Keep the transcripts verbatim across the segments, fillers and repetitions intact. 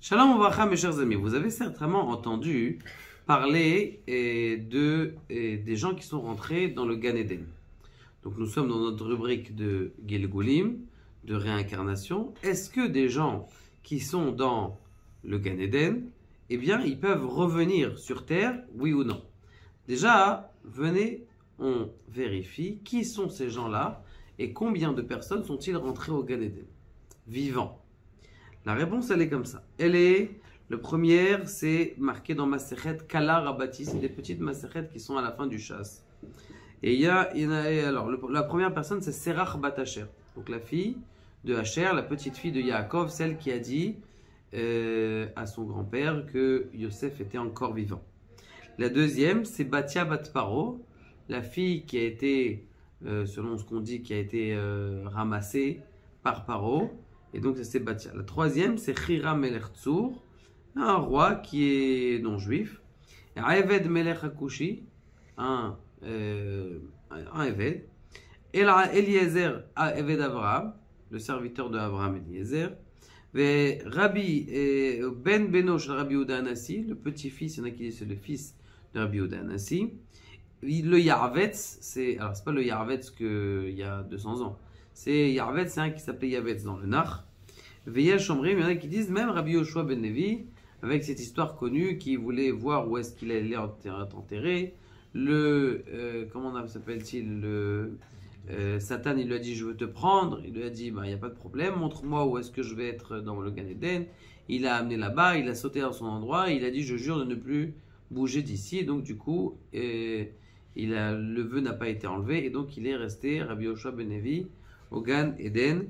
Shalom Ouvracha, mes chers amis, vous avez certainement entendu parler eh, de, eh, des gens qui sont rentrés dans le Gan Eden. Donc nous sommes dans notre rubrique de Gilgulim, de réincarnation. Est-ce que des gens qui sont dans le Gan Eden, eh bien, ils peuvent revenir sur Terre, oui ou non? Déjà, venez, on vérifie qui sont ces gens-là et combien de personnes sont-ils rentrés au Gan Eden, vivants. La réponse, elle est comme ça. Elle est, le premier, c'est marqué dans Masechet Kala Rabati, c'est des petites Masechet qui sont à la fin du chasse. Et il y a, il y en a alors, le, la première personne, c'est Serach Bat Asher, donc la fille de Asher, la petite fille de Yaakov, celle qui a dit euh, à son grand-père que Yosef était encore vivant. La deuxième, c'est Batia Bat Paro, la fille qui a été, euh, selon ce qu'on dit, qui a été euh, ramassée par Paro. Et donc, c'est Batia. La troisième, c'est Hiram Melech Tzour, un roi qui est non-juif. Et Eved Melech Akushi, un, euh, un Eved. Et Eliezer Eved Avraham, le serviteur de Avraham Eliezer. Et Rabbi et Ben Benosh Rabbi Yehuda Anassi, le petit-fils, il y en a qui disent c'est le fils de Rabbi Yehuda Anassi. Le Yarvetz, c'est alors c'est pas le Yarvetz qu'il y a deux cents ans. C'est Yarvetz, c'est un qui s'appelait Yavetz dans le Nach. Veillel Shomrim, il y en a qui disent même Rabbi Yoshua ben Levi, avec cette histoire connue, qui voulait voir où est-ce qu'il allait être enterré. Le, euh, comment s'appelle-t-il, le euh, Satan, il lui a dit je veux te prendre. Il lui a dit il bah, n'y a pas de problème, montre-moi où est-ce que je vais être dans le Gan Eden. Il l'a amené là-bas, il a sauté dans son endroit, il a dit je jure de ne plus bouger d'ici. Et donc du coup, euh, il a, le vœu n'a pas été enlevé et donc il est resté, Rabbi Yoshua ben Levi, au Gan Eden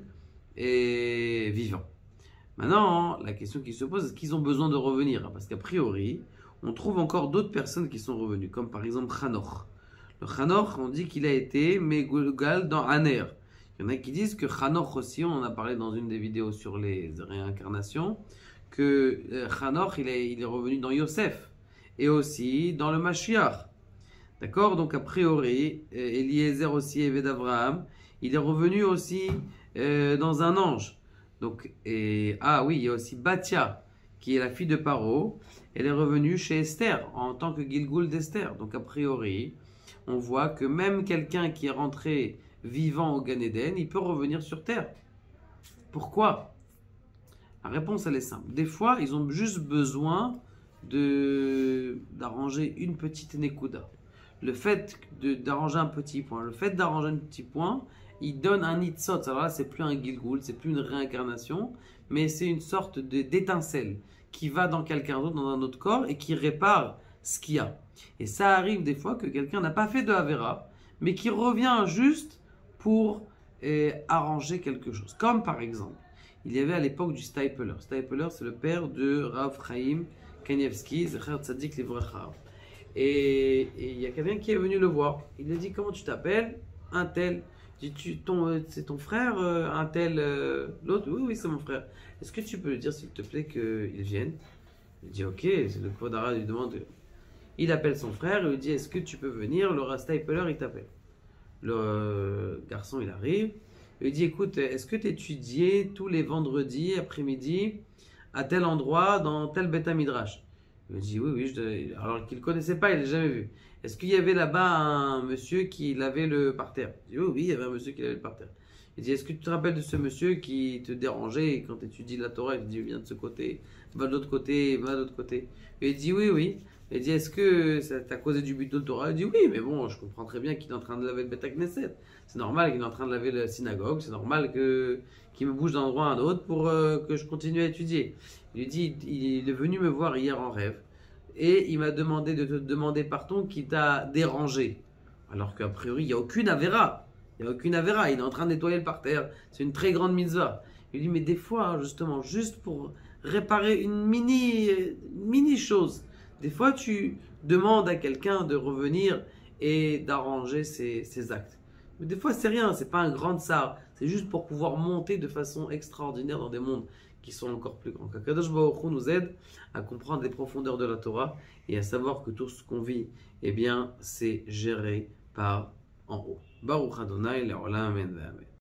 et vivant. Maintenant, la question qui se pose, est-ce qu'ils ont besoin de revenir? Parce qu'a priori, on trouve encore d'autres personnes qui sont revenues, comme par exemple Hanoch. Le Hanoch, on dit qu'il a été Megugal dans Aner. Il y en a qui disent que Hanoch aussi, on en a parlé dans une des vidéos sur les réincarnations, que Hanoch, il est, il est revenu dans Yosef, et aussi dans le Mashiach. D'accord? Donc a priori, Eliezer aussi, Eved Avraham, il est revenu aussi euh, dans un ange. Donc, et, ah oui, il y a aussi Batia, qui est la fille de Paro. Elle est revenue chez Esther, en tant que Gilgul d'Esther. Donc a priori, on voit que même quelqu'un qui est rentré vivant au Gan Eden, il peut revenir sur Terre. Pourquoi? La réponse, elle est simple. Des fois, ils ont juste besoin de, d'arranger une petite nekuda. Le fait d'arranger un petit point, le fait d'arranger un petit point, il donne un nitzot. Alors là, c'est plus un gilgul, c'est plus une réincarnation, mais c'est une sorte d'étincelle qui va dans quelqu'un d'autre, dans un autre corps, et qui répare ce qu'il y a. Et ça arrive des fois que quelqu'un n'a pas fait de Avera, mais qui revient juste pour eh, arranger quelque chose. Comme par exemple, il y avait à l'époque du Stapler. Stapler, c'est le père de Rav Chaim Kanievski, Zecher Tzadik Livrecha. Et il y a quelqu'un qui est venu le voir. Il lui a dit comment tu t'appelles? Un tel. Tu, tu, ton, c'est ton frère, euh, un tel, euh, l'autre? Oui, oui, c'est mon frère. Est-ce que tu peux lui dire, s'il te plaît, qu'il vienne? Il dit, ok, c'est le Kvodara lui demande. Il appelle son frère, il lui dit, est-ce que tu peux venir? Le Rastapeler, il t'appelle. Le euh, garçon, il arrive. Il lui dit, écoute, est-ce que tu étudiais tous les vendredis après-midi à tel endroit, dans tel Beth Midrash? Il me dit oui, oui, je... alors qu'il ne connaissait pas, il ne l'a jamais vu. Est-ce qu'il y avait là-bas un monsieur qui lavait le parterre? Il dit oui, oui, il y avait un monsieur qui lavait le parterre. Il dit est-ce que tu te rappelles de ce monsieur qui te dérangeait quand tu étudies la Torah? Il te dit viens de ce côté, va de l'autre côté, va de l'autre côté. Et il dit oui, oui. Il dit est-ce que ça t'a causé du but de Torah? Il dit oui, mais bon, je comprends très bien qu'il est en train de laver le Beth Knesset. C'est normal qu'il est en train de laver la synagogue, c'est normal que qu'il me bouge d'un endroit à un autre pour euh, que je continue à étudier. Il lui dit il est venu me voir hier en rêve. Et il m'a demandé de te demander pardon qui t'a dérangé. Alors qu'a priori, il n'y a aucune avéra. Il n'y a aucune avéra. Il est en train de nettoyer le parterre. C'est une très grande mitzvah. Il dit, mais des fois, justement, juste pour réparer une mini, mini chose, des fois, tu demandes à quelqu'un de revenir et d'arranger ses, ses actes. Mais des fois, c'est rien. C'est pas un grand tsar. C'est juste pour pouvoir monter de façon extraordinaire dans des mondes qui sont encore plus grands. Qu'Akadosh Baruch Hu nous aide à comprendre les profondeurs de la Torah et à savoir que tout ce qu'on vit, eh bien, c'est géré par en haut. Baruch Adonai le'olam amen ve'amen.